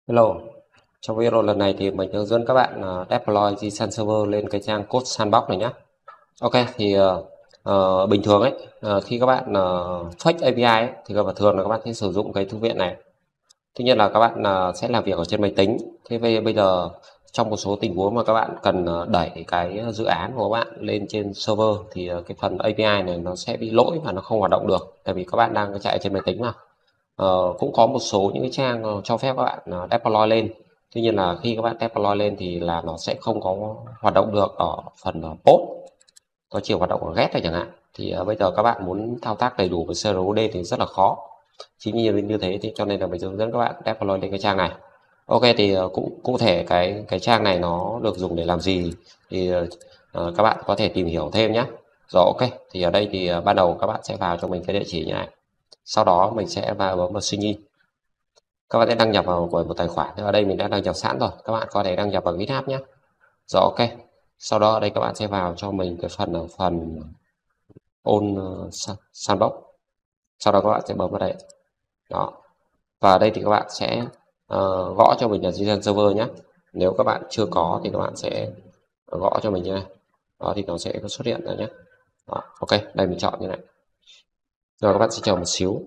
Hello, trong video lần này thì mình hướng dẫn các bạn deploy Gsun Server lên cái trang code sandbox này nhé. Ok, thì bình thường ấy, khi các bạn fetch API ấy, thì các bạn thường là các bạn sẽ sử dụng cái thư viện này. Tuy nhiên là các bạn sẽ làm việc ở trên máy tính. Thế bây giờ trong một số tình huống mà các bạn cần đẩy cái dự án của các bạn lên trên server thì cái phần API này nó sẽ bị lỗi và nó không hoạt động được, tại vì các bạn đang chạy trên máy tính mà. Cũng có một số những cái trang cho phép các bạn deploy lên. Tuy nhiên là khi các bạn deploy lên thì là nó sẽ không có hoạt động được ở phần pod, có chỉ hoạt động ở get thôi chẳng hạn. Thì bây giờ các bạn muốn thao tác đầy đủ với CRUD thì rất là khó. Chính như thế thì cho nên là mình hướng dẫn các bạn deploy lên cái trang này. Ok, thì cụ thể cái trang này nó được dùng để làm gì thì các bạn có thể tìm hiểu thêm nhé. Rồi, ok, thì ở đây thì ban đầu các bạn sẽ vào cho mình cái địa chỉ như này. Sau đó mình sẽ vào bấm vào sign in. Các bạn sẽ đăng nhập vào một tài khoản. Ở đây mình đã đăng nhập sẵn rồi, các bạn có thể đăng nhập vào GitHub nhé. Rồi, ok. Sau đó ở đây các bạn sẽ vào cho mình cái phần on sandbox. Sau đó các bạn sẽ bấm vào đây. Đó. Và ở đây thì các bạn sẽ gõ cho mình là Gsun server nhé. Nếu các bạn chưa có thì các bạn sẽ gõ cho mình như này. Đó thì nó sẽ xuất hiện rồi nhé. Đó, ok, đây mình chọn như này. Rồi các bạn sẽ chờ một xíu.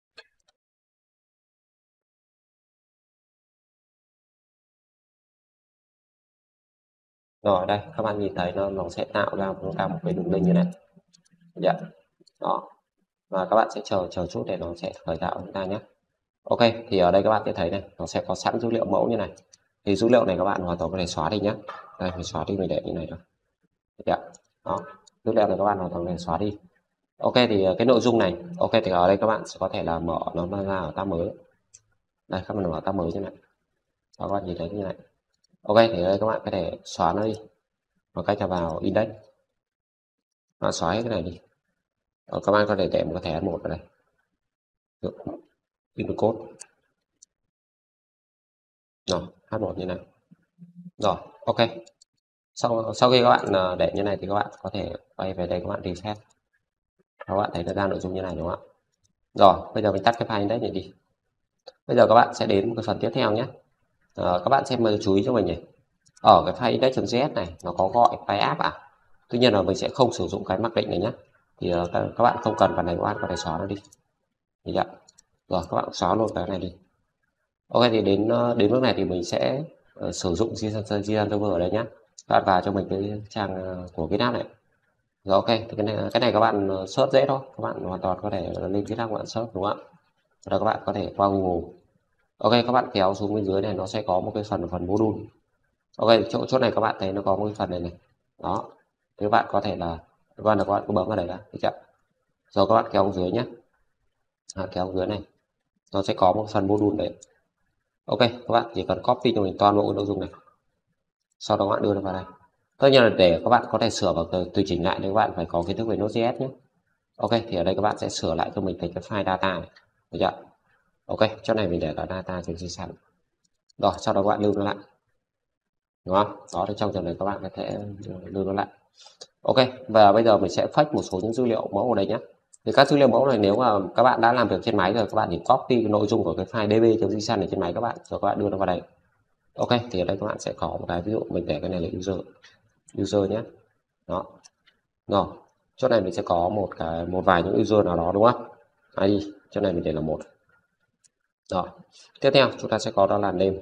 Rồi đây các bạn nhìn thấy nó sẽ tạo ra một cái đường link như này. Dạ. Đó. Và các bạn sẽ chờ chờ chút để nó sẽ khởi tạo chúng ta nhé. Ok, thì ở đây các bạn sẽ thấy này, nó sẽ có sẵn dữ liệu mẫu như này. Thì dữ liệu này các bạn hoàn toàn có thể xóa đi nhé. Đây mình xóa đi, mình để như này thôi. Dạ. Đó. Dữ liệu này các bạn hoàn toàn có thể xóa đi. Ok, thì cái nội dung này, ok thì ở đây các bạn sẽ có thể là mở nó ra ở tab mới. Đây các bạn mở tab mới như này. Đó, các bạn nhìn thấy như này. Ok, thì ở đây các bạn có thể xóa nó đi bằng cách là vào index. Bạn xóa hết cái này đi. Các bạn có thể để một cái thẻ H1 vào đây. Input code. Rồi, H1 như này. Rồi, ok. Sau khi các bạn để như này thì các bạn có thể quay về đây, các bạn reset. Các bạn thấy nó ra nội dung như này đúng không ạ? Rồi, bây giờ mình tắt cái file index này đi. Bây giờ các bạn sẽ đến một cái phần tiếp theo nhé. Các bạn xem chú ý cho mình nhỉ. Ở cái file index.js này nó có gọi file app à? Tuy nhiên là mình sẽ không sử dụng cái mặc định này nhé. Thì các bạn không cần phần này, các bạn có thể xóa nó đi. Được chưa? Rồi các bạn xóa luôn cái này đi. Ok, thì đến bước này thì mình sẽ sử dụng Gsun server ở đây nhé. Các bạn vào cho mình cái trang của GitHub này. Rồi, ok, thì cái này các bạn search dễ thôi, các bạn hoàn toàn có thể lên GitHub các bạn search đúng không ạ? Rồi các bạn có thể qua Google. Ok, các bạn kéo xuống bên dưới này nó sẽ có một cái phần module. Ok, chỗ này các bạn thấy nó có một cái phần này này. Đó. Thì các bạn có thể là các bạn cứ bấm vào đây đã, được chưa? Rồi các bạn kéo xuống dưới nhé. Kéo xuống dưới này. Nó sẽ có một phần module đấy. Ok, các bạn chỉ cần copy cho mình toàn bộ nội dung này. Sau đó các bạn đưa nó vào đây. Tất nhiên là để các bạn có thể sửa và tùy chỉnh lại thì các bạn phải có kiến thức về Node.js nhé. Ok, thì ở đây các bạn sẽ sửa lại cho mình thành cái file data này. Được chưa? Ok, chỗ này mình để cả data trên sẵn. Rồi, sau đó các bạn lưu nó lại. Đúng không? Đó, thì trong trường này các bạn có thể lưu nó lại. Ok, và bây giờ mình sẽ fetch một số những dữ liệu mẫu ở đây nhé. Thì các dữ liệu mẫu này nếu mà các bạn đã làm việc trên máy rồi, các bạn chỉ copy cái nội dung của cái file db.json ở trên máy các bạn, rồi các bạn đưa nó vào đây. Ok, thì ở đây các bạn sẽ có một cái ví dụ mình để cái này là user nhé. Đó. Rồi, chỗ này mình sẽ có một vài những user nào đó đúng không? ID, chỗ này mình để là một. Rồi, tiếp theo chúng ta sẽ có đó là name.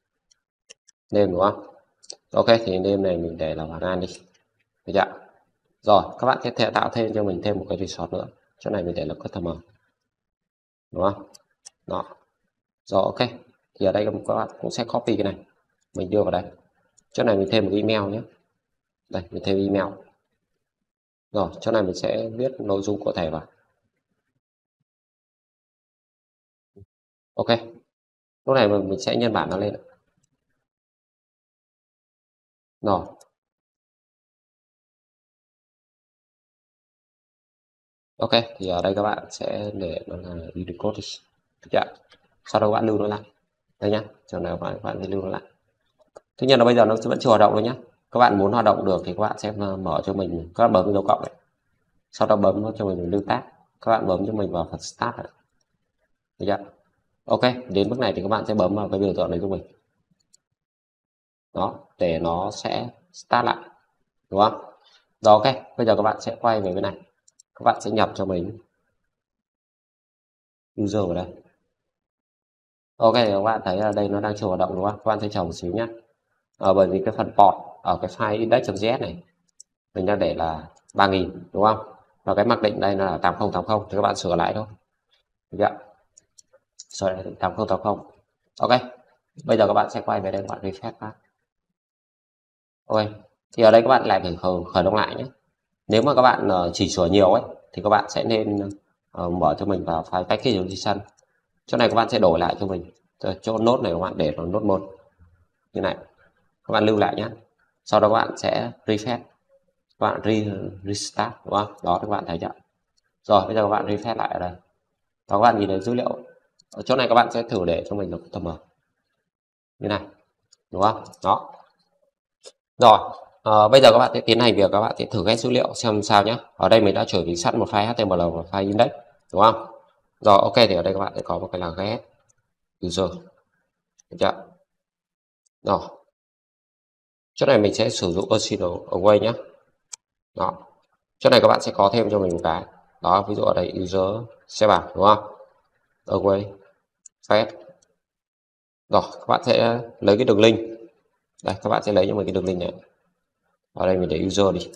Name đúng không? Ok, thì name này mình để là Hoàng An đi. Được chưa? Rồi, các bạn sẽ tạo thêm cho mình thêm một cái resort nữa. Chỗ này mình để là customer. Đúng không? Đó. Rồi, ok. Thì ở đây các bạn cũng sẽ copy cái này. Mình đưa vào đây. Chỗ này mình thêm một email nhé. Đây, mình thêm email. Rồi, chỗ này mình sẽ viết nội dung cụ thể vào. Ok. Lúc này mình sẽ nhân bản nó lên. Rồi. Ok, thì ở đây các bạn sẽ để nó là Unicode. Được chưa? Sau đó các bạn lưu nó lại. Đây nhá. Trường này các bạn lưu nó lại. Tuy nhiên là bây giờ nó vẫn chưa hoạt động đâu nhé. Các bạn muốn hoạt động được thì các bạn sẽ mở cho mình, các bạn bấm dấu cộng này. Sau đó bấm cho mình lưu tab. Các bạn bấm cho mình vào phần start này. Được chưa? Ok, đến bước này thì các bạn sẽ bấm vào cái biểu tượng này giúp mình. Đó, để nó sẽ start lại, đúng không? Rồi ok, bây giờ các bạn sẽ quay về bên này. Các bạn sẽ nhập cho mình user vào đây. Ok, các bạn thấy ở đây nó đang chưa hoạt động đúng không? Các bạn sẽ chờ một xíu nhé. Bởi vì cái phần port ở cái file index.js này mình đang để là 3000 đúng không? Và cái mặc định đây là 8080 thì các bạn sửa lại thôi. Được chưa? Sửa lại 8080. Ok. Bây giờ các bạn sẽ quay về đây các bạn refresh phát. Ok. Thì ở đây các bạn lại phải khởi động lại nhé. Nếu mà các bạn chỉ sửa nhiều ấy thì các bạn sẽ nên mở cho mình vào file package.json. Chỗ này các bạn sẽ đổi lại cho mình. Chỗ nốt này các bạn để nó nốt 1 như này. Các bạn lưu lại nhé. Sau đó các bạn sẽ refresh, các bạn restart đúng không? Đó các bạn thấy chưa? Rồi bây giờ các bạn refresh lại ở đây. Đó các bạn nhìn thấy dữ liệu. Ở chỗ này các bạn sẽ thử để cho mình được tầm như này, đúng không? Đó. Rồi, bây giờ các bạn sẽ tiến hành việc các bạn sẽ thử ghét dữ liệu xem sao nhé. Ở đây mình đã chuẩn bị sẵn một file HTML và file index, đúng không? Rồi, ok thì ở đây các bạn sẽ có một cái là get user, được chưa? Rồi, chỗ này mình sẽ sử dụng Asino away nhé. Đó, chỗ này các bạn sẽ có thêm cho mình một cái. Đó, ví dụ ở đây user sẽ bảo đúng không? Away, fetch. Rồi, các bạn sẽ lấy cái đường link. Đây, các bạn sẽ lấy cho mình cái đường link này. Ở đây mình để user đi.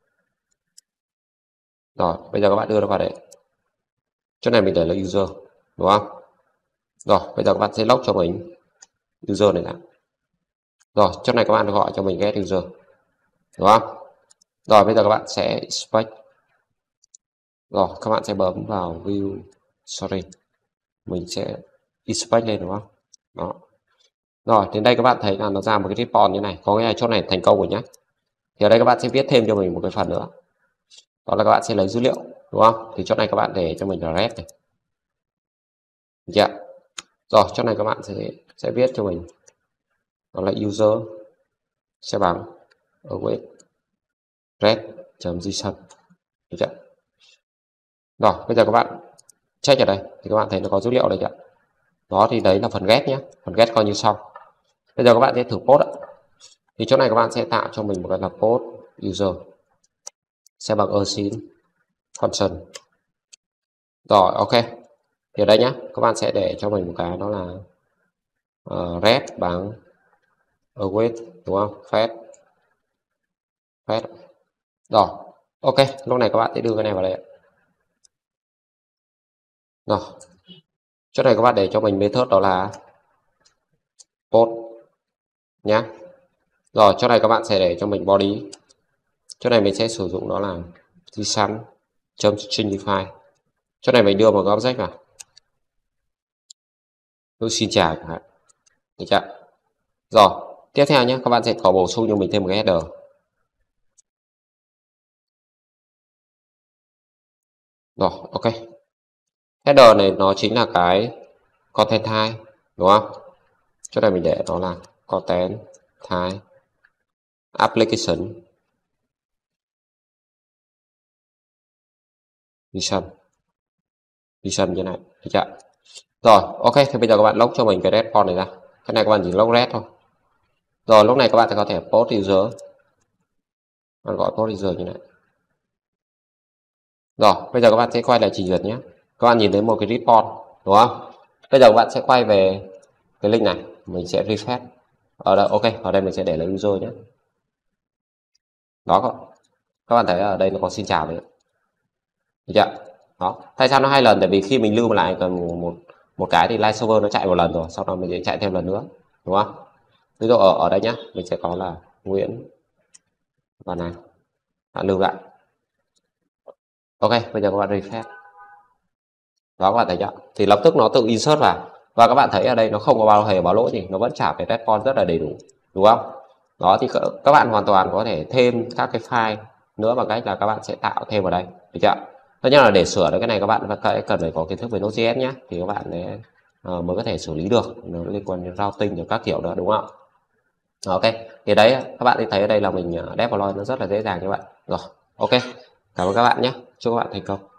Rồi, bây giờ các bạn đưa nó vào đây. Chỗ này mình để là user, đúng không? Rồi, bây giờ các bạn sẽ log cho mình user này đã. Rồi, chỗ này các bạn gọi cho mình get user, đúng không? Rồi, bây giờ các bạn sẽ expect. Rồi, các bạn sẽ bấm vào view, sorry, mình sẽ expect lên đúng không? Đó. Rồi, đến đây các bạn thấy là nó ra một cái report như này, có nghĩa là chỗ này thành công rồi nhé. Thì ở đây các bạn sẽ viết thêm cho mình một cái phần nữa. Đó là các bạn sẽ lấy dữ liệu, đúng không? Thì chỗ này các bạn để cho mình là red này. Được chưa? Rồi, chỗ này các bạn sẽ viết cho mình. Đó là user sẽ bằng await red.json. Được chưa? Rồi, bây giờ các bạn check ở đây thì các bạn thấy nó có dữ liệu đây chưa? Đó thì đấy là phần get nhé. Phần get coi như xong. Bây giờ các bạn sẽ thử post ạ. Thì chỗ này các bạn sẽ tạo cho mình một cái là post user sẽ bằng async function. Rồi, ok. Thì ở đây nhé, các bạn sẽ để cho mình một cái đó là red bằng await đúng không? Fetch. Rồi, ok. Lúc này các bạn sẽ đưa cái này vào đây. Rồi, chỗ này các bạn để cho mình method đó là post nhá. Rồi, chỗ này các bạn sẽ để cho mình body. Chỗ này mình sẽ sử dụng đó là json.stringify. Chỗ này mình đưa một cái object vào. Tôi xin chào chẳng hạn. Được chưa? Rồi, tiếp theo nhé, các bạn sẽ có bổ sung cho mình thêm một cái header. Rồi, ok. Header này nó chính là cái content type, đúng không? Chỗ này mình để nó là content type application vision như này, được chưa? Rồi, ok, thì bây giờ các bạn log cho mình cái response này ra. Cái này các bạn chỉ log red thôi. Rồi, lúc này các bạn sẽ có thể post user. Bạn gọi post user như này. Rồi, bây giờ các bạn sẽ quay lại trình duyệt nhé. Các bạn nhìn thấy một cái report, đúng không? Bây giờ các bạn sẽ quay về cái link này, mình sẽ refresh. Ở đây, ok, ở đây mình sẽ để là user nhé. Đó, các bạn thấy ở đây nó có xin chào đấy. Được chưa? Đó. Tại sao nó 2 lần? Tại vì khi mình lưu lại cần một cái thì live server nó chạy một lần rồi, sau đó mình sẽ chạy thêm lần nữa, đúng không? Ví dụ ở đây nhá, mình sẽ có là Nguyễn và này, bạn lưu lại. Ok, bây giờ các bạn refresh. Đó các bạn thấy chưa? Thì lập tức nó tự insert vào. Và các bạn thấy ở đây nó không có bao hề báo lỗi gì, nó vẫn trả cái response rất là đầy đủ, đúng không? Đó thì các bạn hoàn toàn có thể thêm các cái file nữa bằng cách là các bạn sẽ tạo thêm vào đây, được chưa? Tất nhiên là để sửa được cái này các bạn cần phải có kiến thức về Node.js nhé, thì các bạn mới có thể xử lý được, nó liên quan đến routing và các kiểu nữa, đúng không? Ok, thì đấy các bạn thấy ở đây là mình deploy nó rất là dễ dàng như vậy. Rồi, ok, cảm ơn các bạn nhé, chúc các bạn thành công.